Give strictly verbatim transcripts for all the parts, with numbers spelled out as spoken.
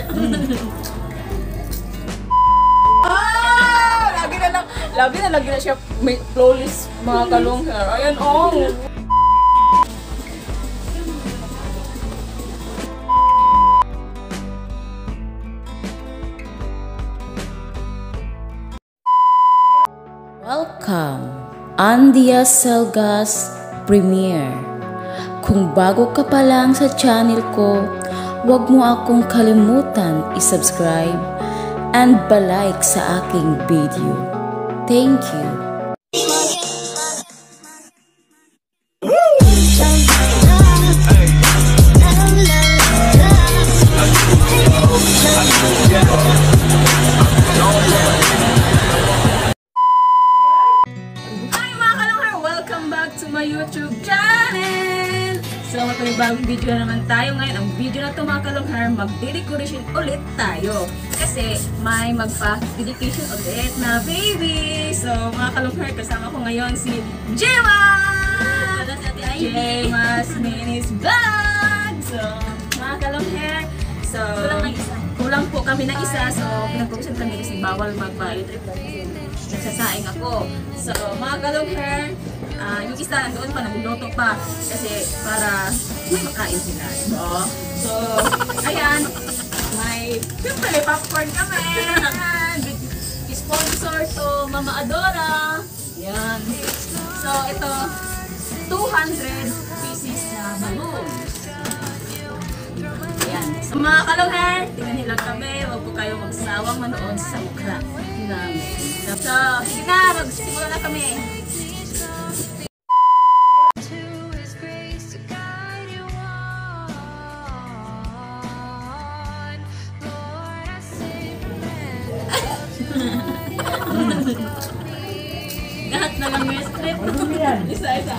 Ah! Lagi na lang, lagi na lagi na siya may flawless mga kalong hair. Ayan, oh. Welcome, Andia Selgas Premiere. Kung bago ka pa lang sa channel ko, huwag mo akong kalimutan i-subscribe and ba-like sa aking video. Thank you. To my YouTube channel! So, may bagong video na naman tayo ngayon. Ang video na ito mga kalonghar, mag-decoration ulit tayo. Kasi may magpa-dedication ulit na baby. So, mga kalonghar, kasama ko ngayon si Gemma! Gemma's Minis Vlog! So, mga kalonghar, so, kulang po kami ng isa. So, pinag-focus kami kasi bawal magpa-trip kasi nagsasaing ako. So, mga kalonghar, Uh, yung isa doon pa, nagluto pa kasi para makain sila. So, so ayan, may, siyempre may popcorn kami. Sponsor to Mama Adora. Yan. So, ito, two hundred pieces na balloon. Ayan. So, mga kalonghar, tingnan nila kami. Huwag po kayo magsawang manood sa mukha namin. So, sige na, magsimula na kami. Lahat na lang yung strip. Isa-isa.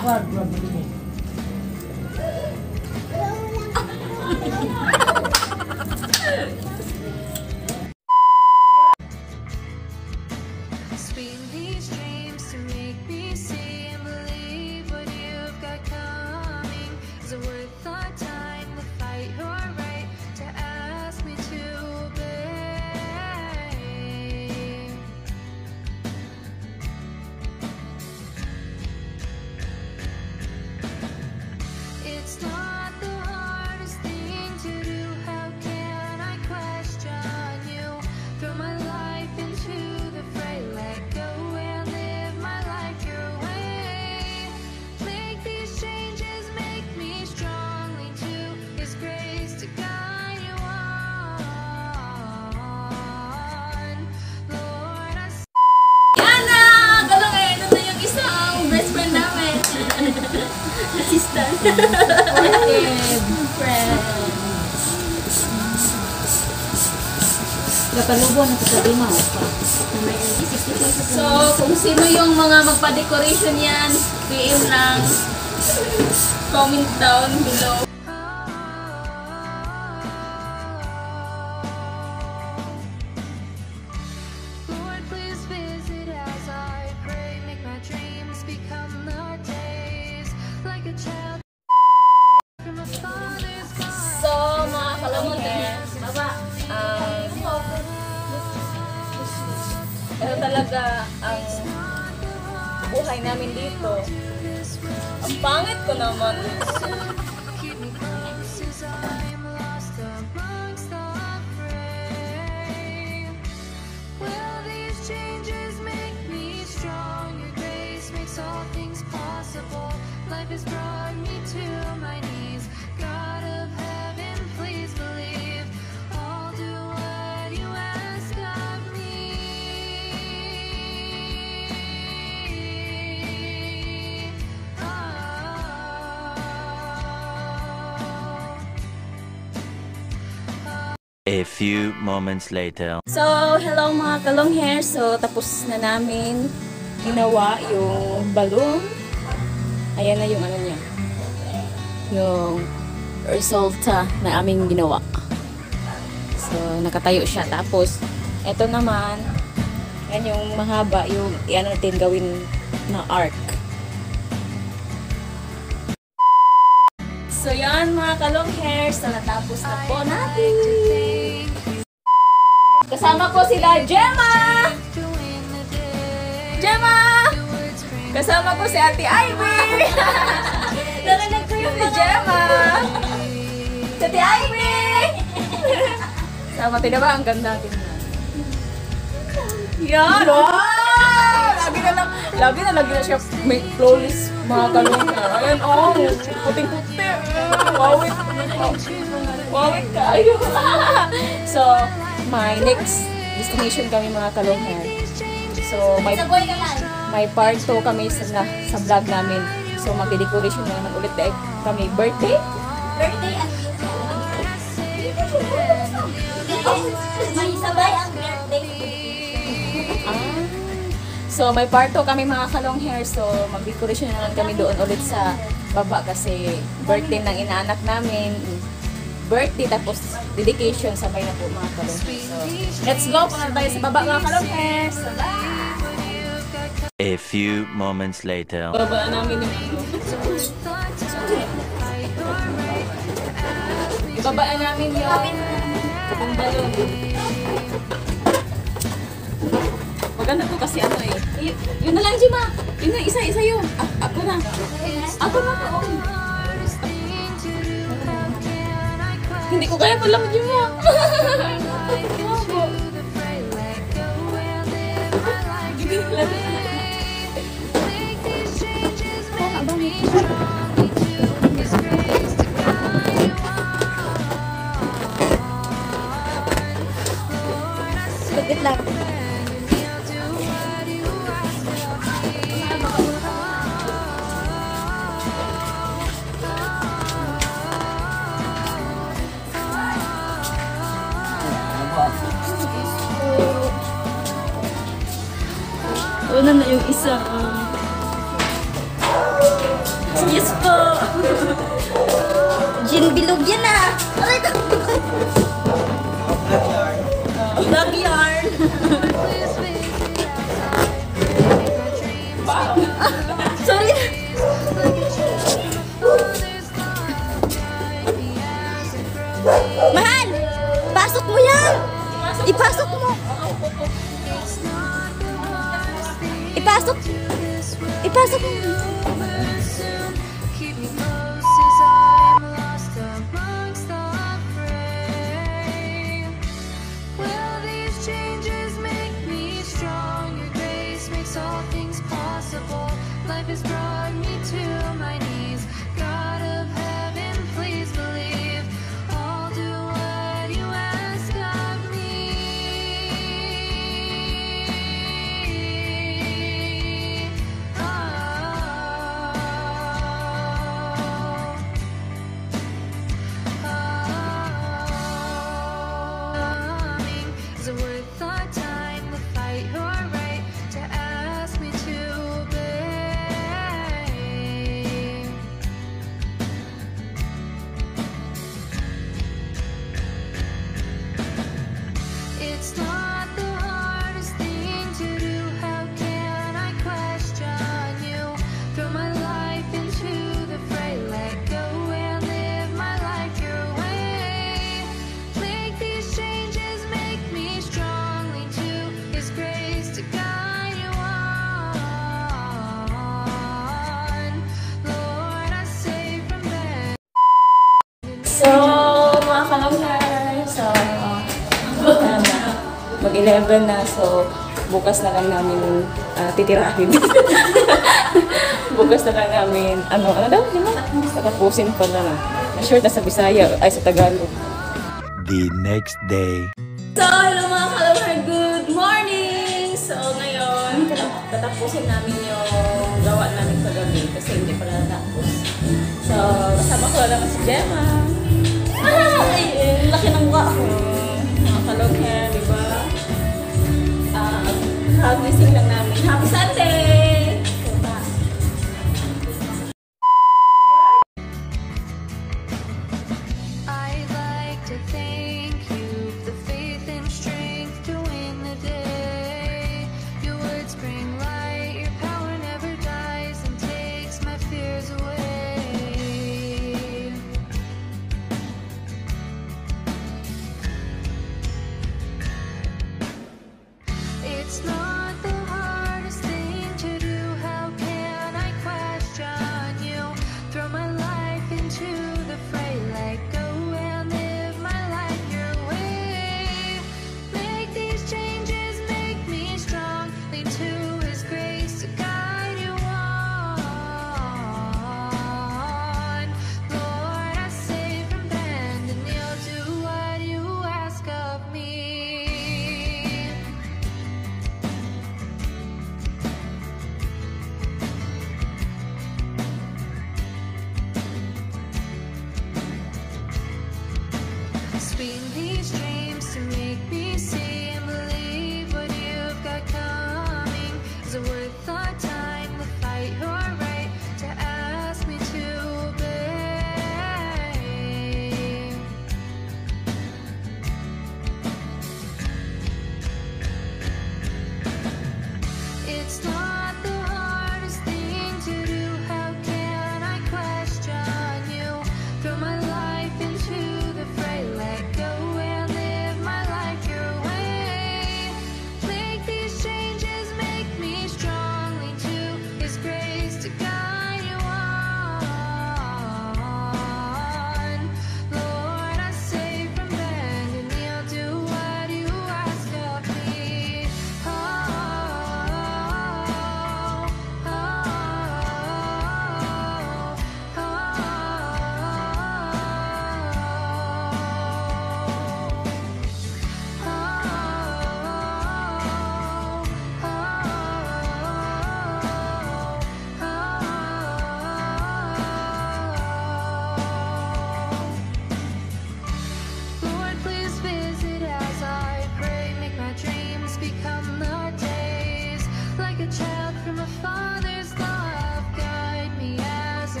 Spin these dreams to make me see and believe what you've got coming. Is it worth our time to fight your right to ask me to obey? It's not the hardest thing to do. How can I question you? Throw my life into the fray, let go and live my life your way. Make these changes, make me strong. Lean to His grace to guide you on. Lord, I Yan na! Kalonghe! Ito na yung isang best friend namin. Assistant. Supportive friend. Kapalubo na sasabi mo. So, kung sino yung mga magpa-decoration yan, P M lang. Comment down below. Lord, please visit as I pray. Make my dreams become the days like a child from a father's heart. So, mga kalonghe, um, ito talaga ang buhay namin dito. Ang pangit ko naman. Keep me close as I'm lost amongst the fray. Will these changes make me strong? Your grace makes all things possible. Life has brought me to my knees. God of heaven, please believe. I'll do what you ask of me. A few moments later. So, hello mga kalonghair. So, tapos na namin ginawa yung balloon. Ayan na yung ano niya. Yung resulta na aming ginawa. So, nakatayo siya. Tapos, eto naman, yan yung mahaba, yung ano natin gawin na arc. So, yan mga kalonghair. So, natapos na po natin. Kasama ko sila Gemma! Gemma! Kasama ko si Ate Ivy! Narinig ko yung si Gemma! Si Ate Ivy! Sama, tina ba? Ang ganda natin na. Yan! Wow! Lagi na lang, lagi na lagi na siya may flawless mga kalong na. Ayan, oh! Puting-puti! Wawit! Wawit kayo! So, my next destination kami mga kalonghan. So, may, may part two kami sa, na, sa vlog namin. So, mag-decoration na naman ulit dahil kami birthday. Birthday at may sabay ang birthday. Ah. So, may part two kami mga kalong hair. So, mag-decoration na naman kami doon ulit sa baba kasi birthday ng inaanak namin. Birthday tapos dedication sabay na po mga kalong hair. So, let's go! Punta tayo sa baba mga kalong hair. So, bye! A few moments later. Baba namin yung ano. Ibabaan namin yung yung balon. Maganda to kasi ano eh. Y yun na lang, Jima. Yun na, isa, isa yun. A ako na. Ako na to. Hindi ko kaya palang, Jima. Saglit lang. Una na yung isa. Yes po. Gin bilog yan ah. Aray ito. Love yarn. Sorry. Mahal! Pasok mo yan! Ipasok mo! Ipasok! Ipasok mo! Keep me close as I'm lost amongst the fray. Will these changes make me strong? Your grace makes all things possible. Life has brought me to my knees. God of heaven, please believe. I'll do what you ask of me. Is it worth our time to fight your right to ask me to obey? It's not the hardest thing to do. How can I question you? Throw my life into the fray, let go and live my life your way. Make these changes, make me strong. Lean to His grace to guide you on. Lord, I say from there. So, mga kalanghay, so, um, mag eleven na, so, bukas na lang namin uh, titirahin. Bukas na lang namin, ano, ano daw, di ba? Tatapusin pa na. Sure na sa Bisaya, ay sa Tagalog. The next day. So, hello mga kalanghay, good morning! So, ngayon, tatapusin namin yung gawa namin kagabi kasi hindi pa natapos. So, kasama ko lang si Gemma. Ay, eh, laki ng mukha ko. Mga kalanghay, di ba? Ah, hagising lang namin. Happy Sunday! So, bye. I'd like to thank you for the faith and strength to win the day. Your words bring light, your power never dies and takes my fears away.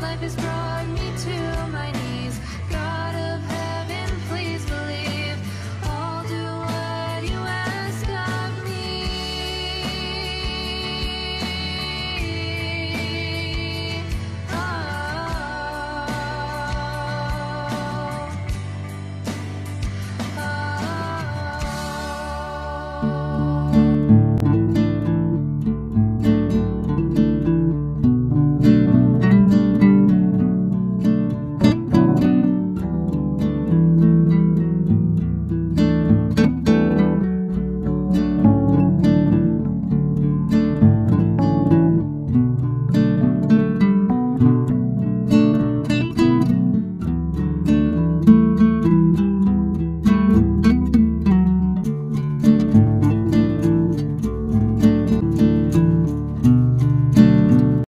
life is brought